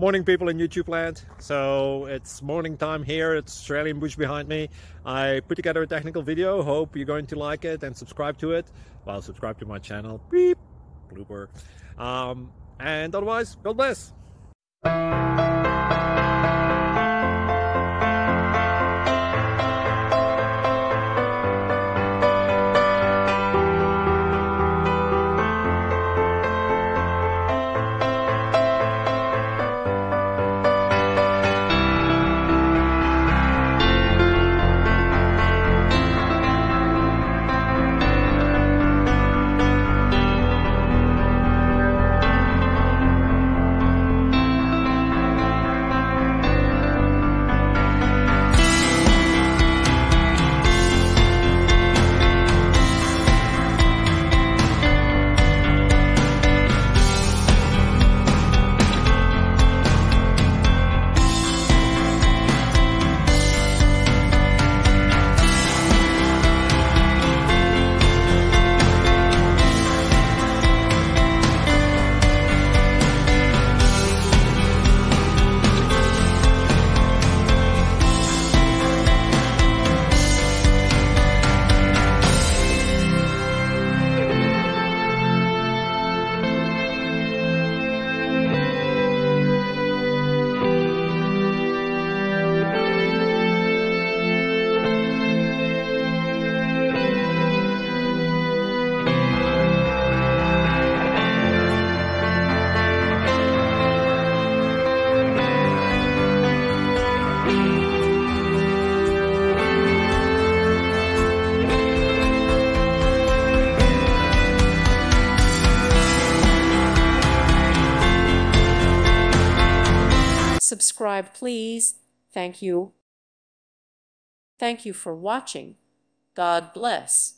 Morning, people in YouTube land. So it's morning time here. It's Australian bush behind me. I put together a technical video. Hope you're going to like it and subscribe to it. Well, subscribe to my channel. Beep. Blooper. And otherwise, God bless. Subscribe, please. Thank you. Thank you for watching. God bless.